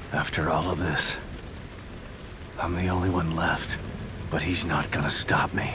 After all of this, I'm the only one left, but he's not gonna stop me.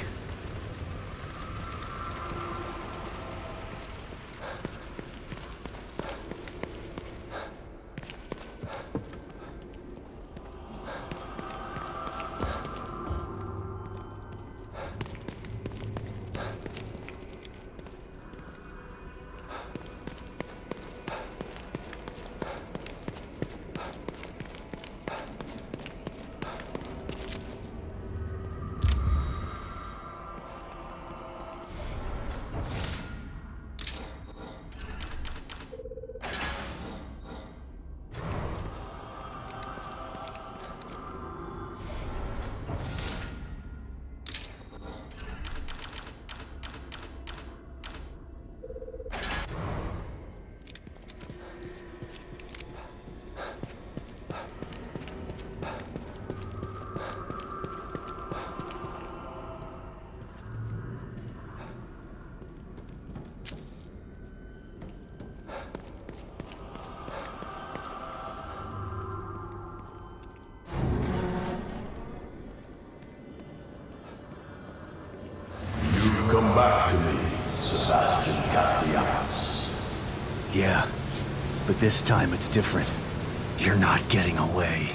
Come back to me, Sebastian Castellanos. Yeah, but this time it's different. You're not getting away.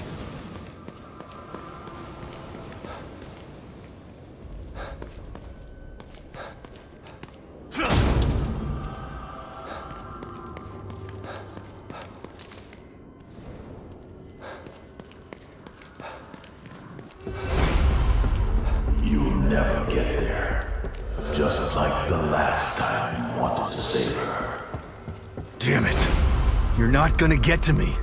You'll never get there. Just like the last time you wanted to save her. Damn it. You're not gonna get to me.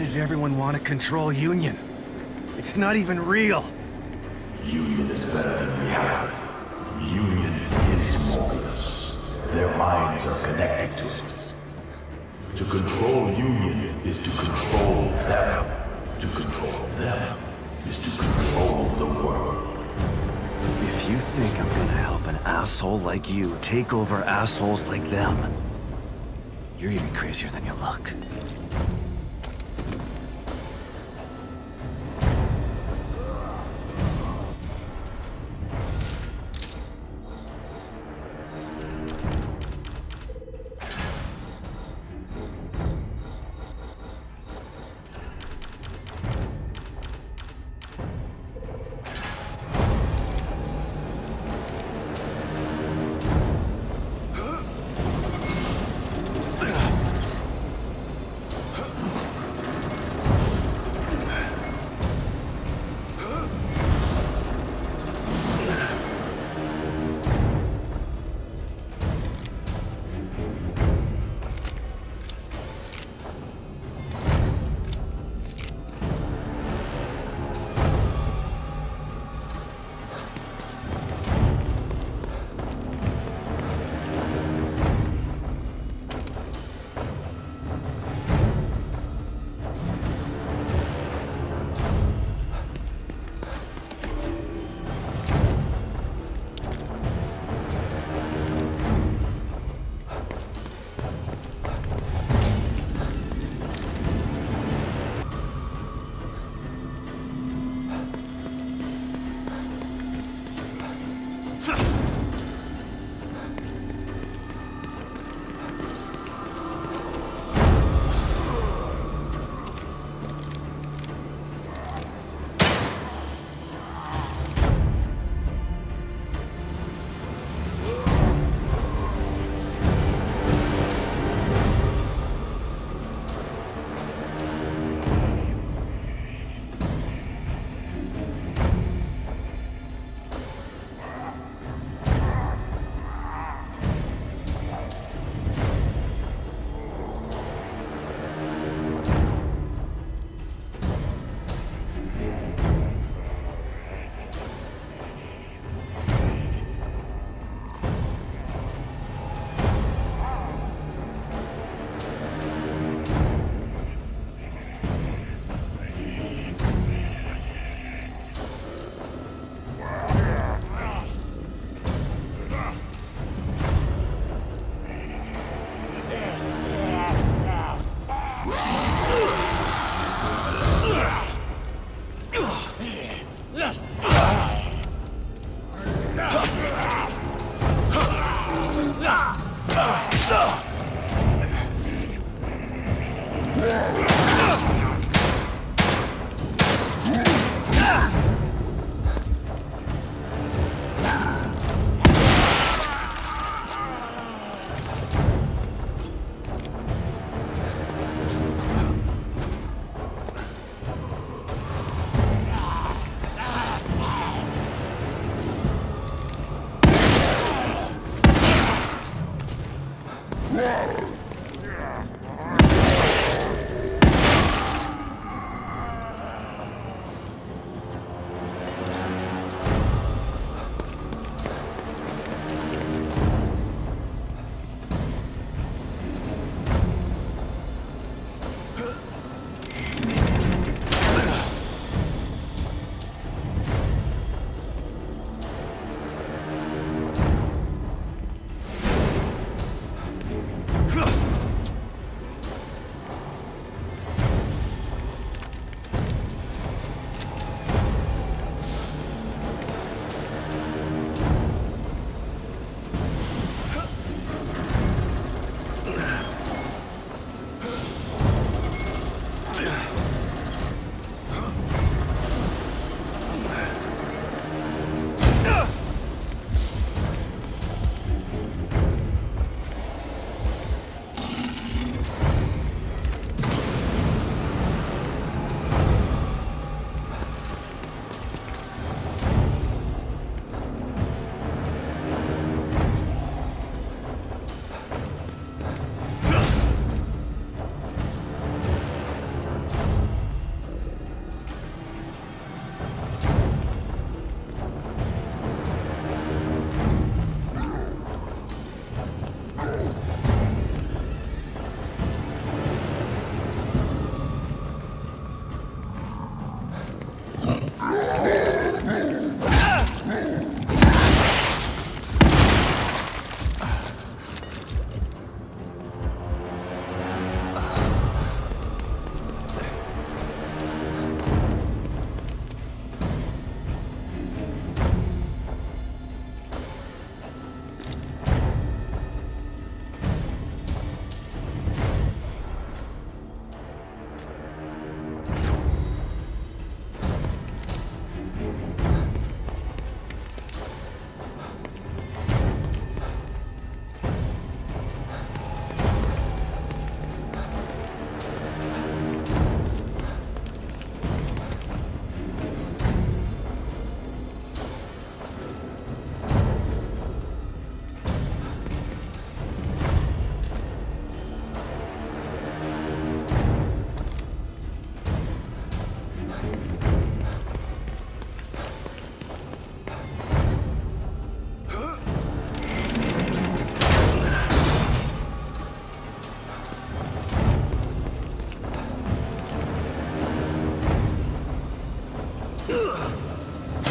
does everyone want to control Union? It's not even real. Union is better than reality. Union is Mobius. Their minds are connected to it. To control Union is to control them. To control them is to control the world. If you think I'm gonna help an asshole like you take over assholes like them, you're even crazier than you look.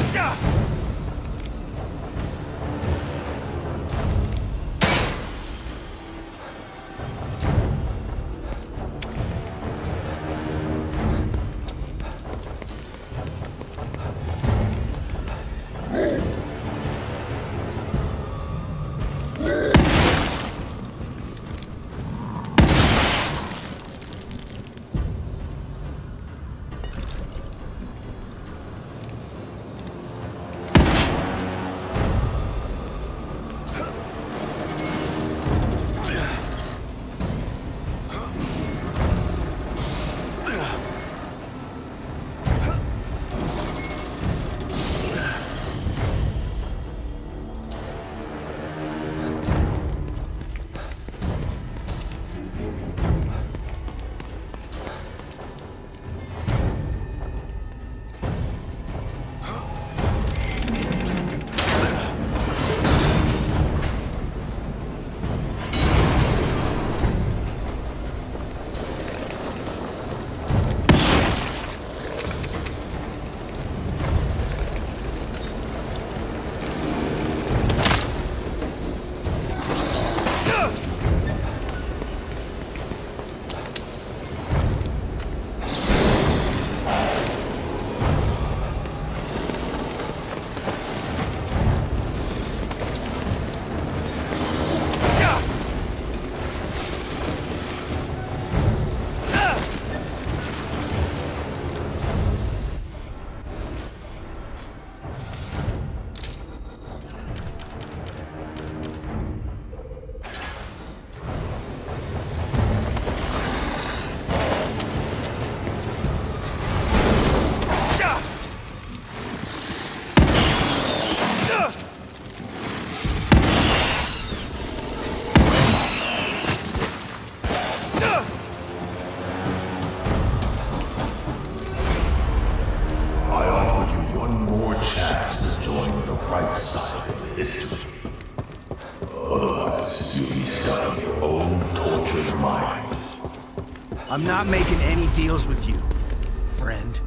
I'm not making any deals with you, friend.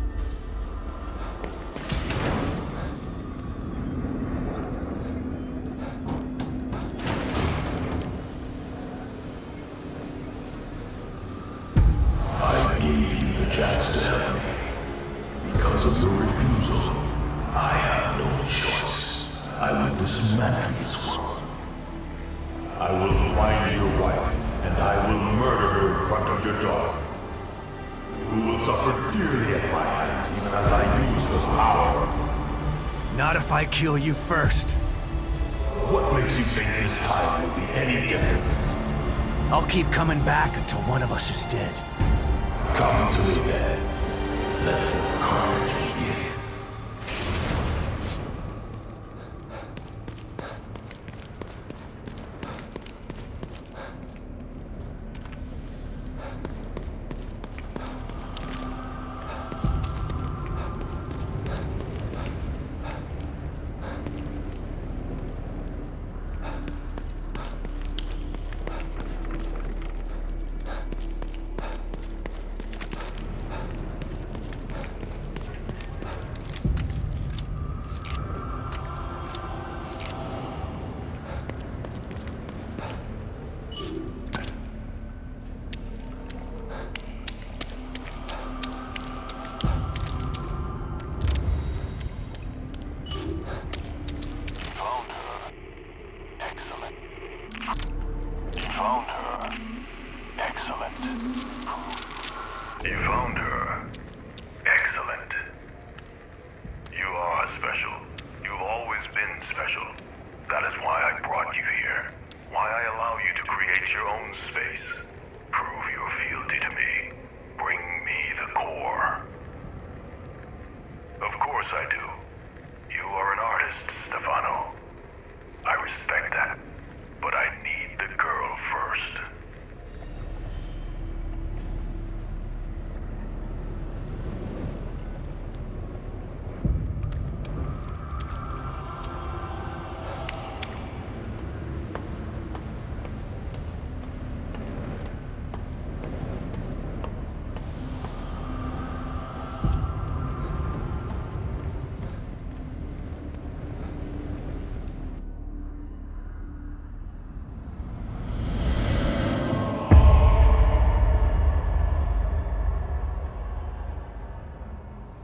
I gave you the chance to help me. Because of your refusal, I have no choice. I will dismantle this world. I will find your wife, and I will murder her in front of your daughter, who will suffer dearly at my hands, even as I use her power. Not if I kill you first. What makes you think this time will be any different? I'll keep coming back until one of us is dead. Come to me then. Let the carnage begin.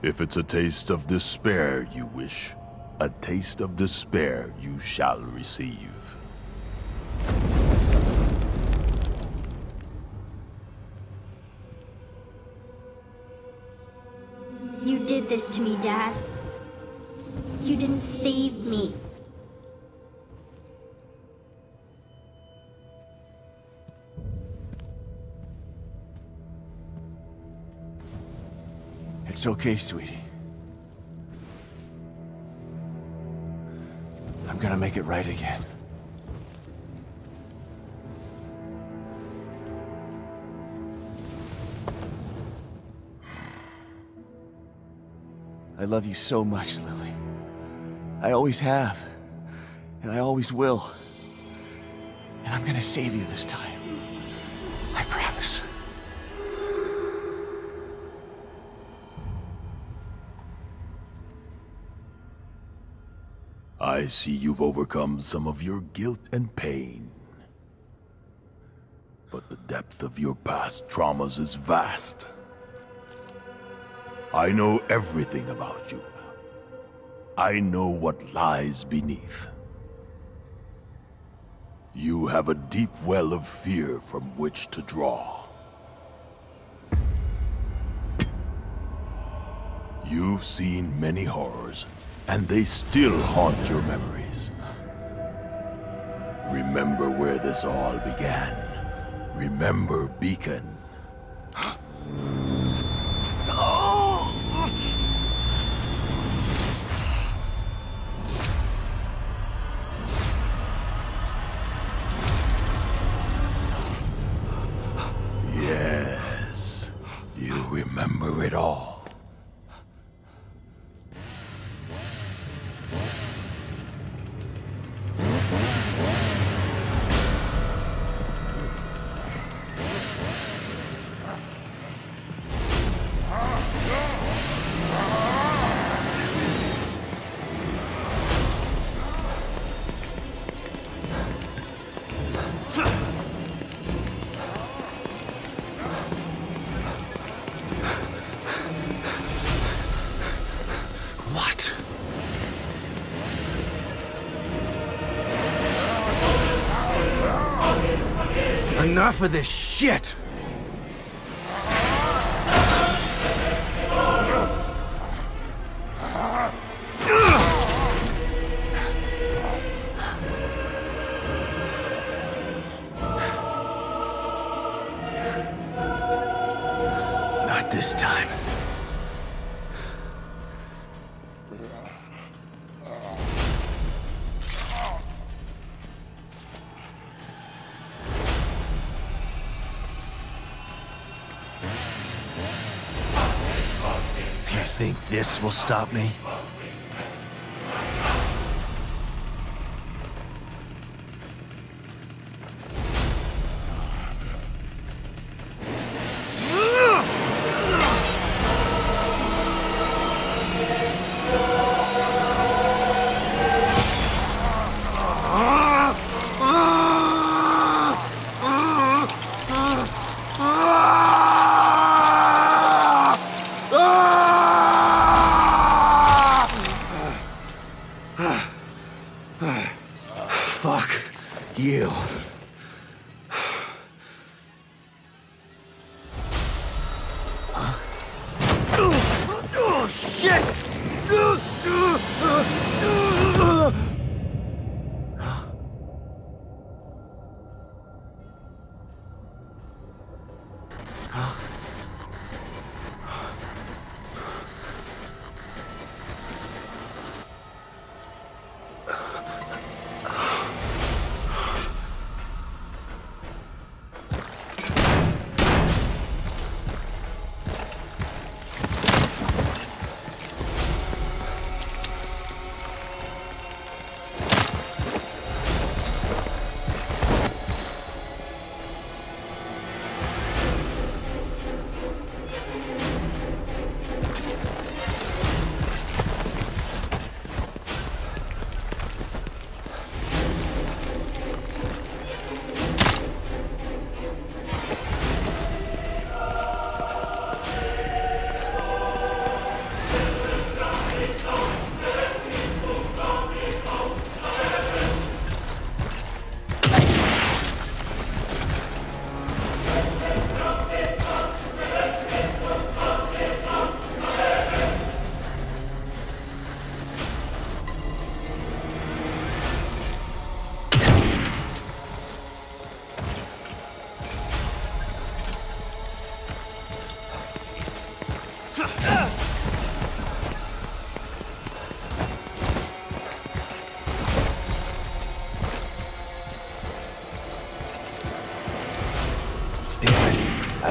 If it's a taste of despair you wish, a taste of despair you shall receive. You did this to me, Dad. You didn't save me. It's okay, sweetie. I'm gonna make it right again. I love you so much, Lily. I always have. And I always will. And I'm gonna save you this time. I promise. I see you've overcome some of your guilt and pain. But the depth of your past traumas is vast. I know everything about you. I know what lies beneath. You have a deep well of fear from which to draw. You've seen many horrors, and they still haunt your memories. Remember where this all began. Remember Beacon. Yes, you remember it all. Enough of this shit! Not this time. Think this will stop me? Fuck you. Oh, shit!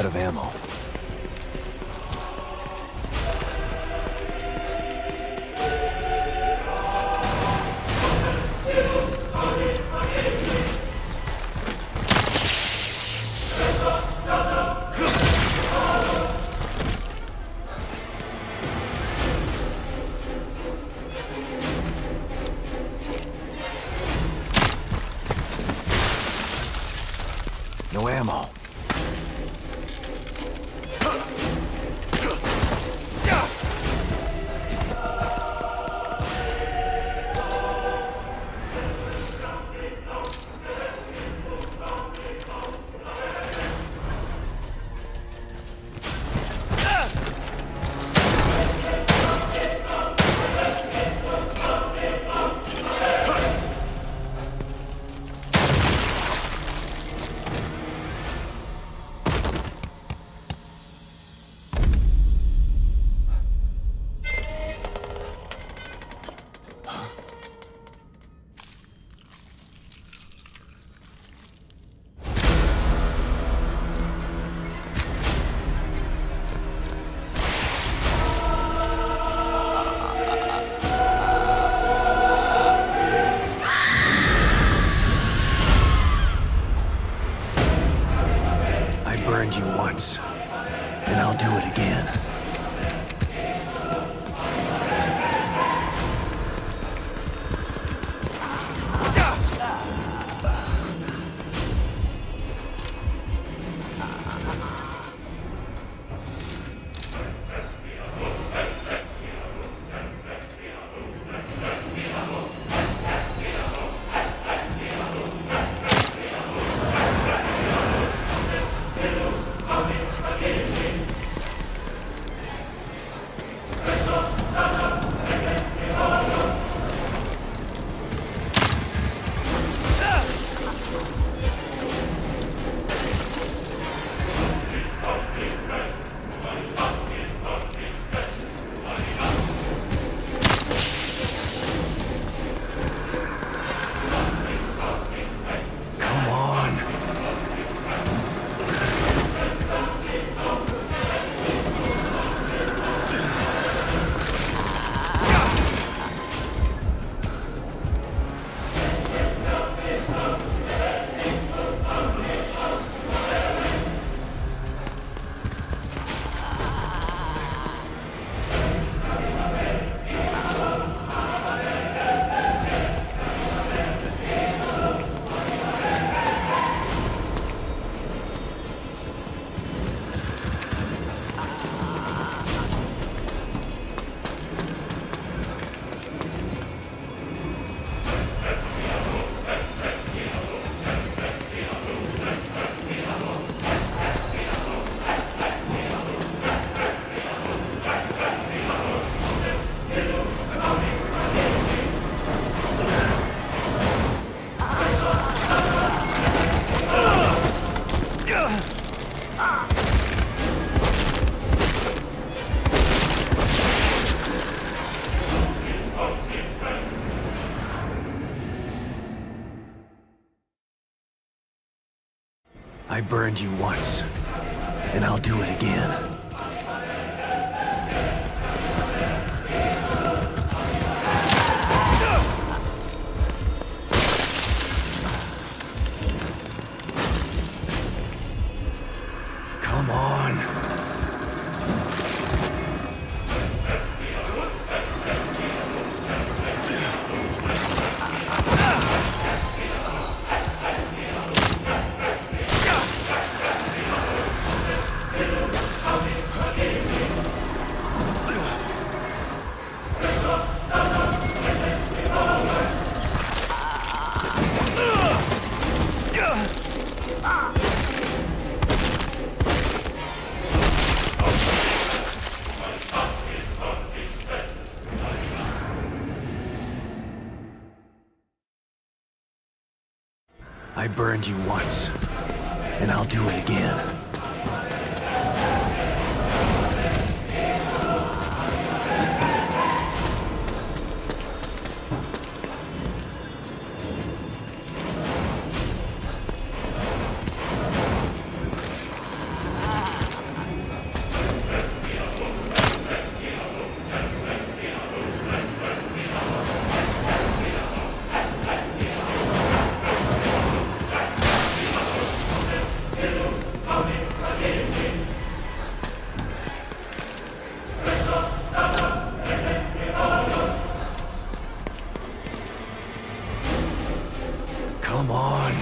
out of ammo. No ammo. Burned you once, and I'll do it again. I burned you once, and I'll do it again. Come on. I burned you once, and I'll do it again. Come on.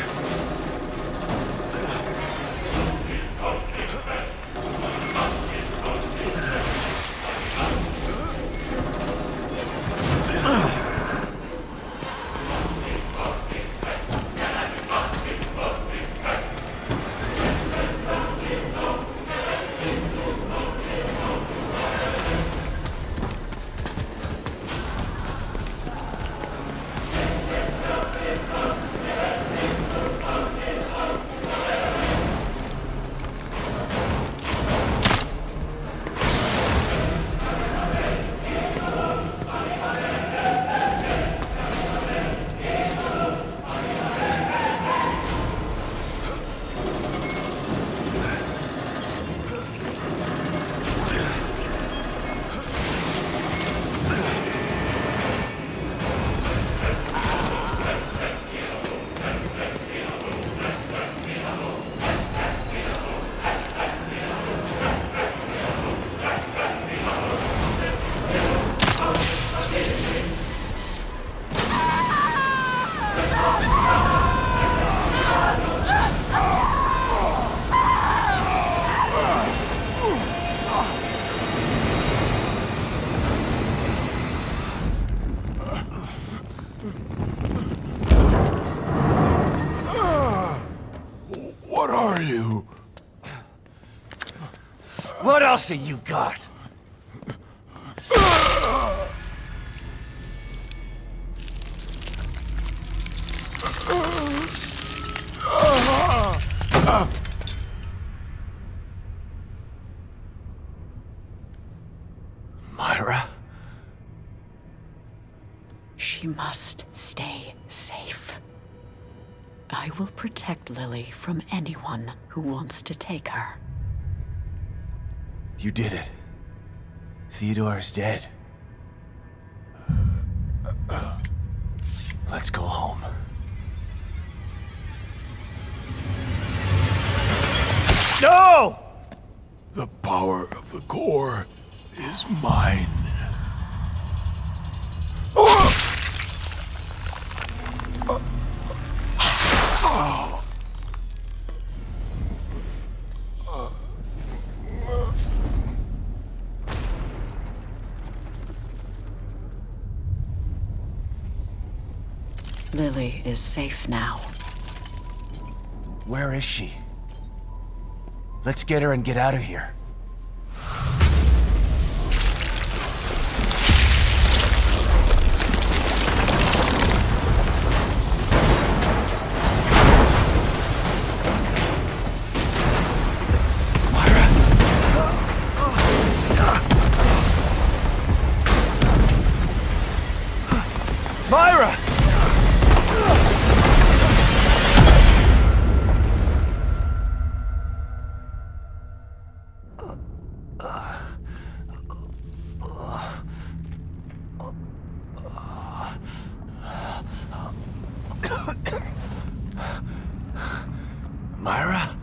What else have you got? Myra? She must stay safe. I will protect Lily from anyone who wants to take her. You did it. Theodore is dead. Let's go home. No! The power of the core is mine. Lily is safe now. Where is she? Let's get her and get out of here. Myra! Myra?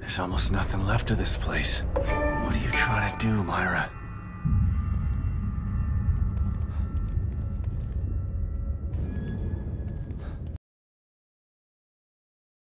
There's almost nothing left of this place. What are you trying to do, Myra?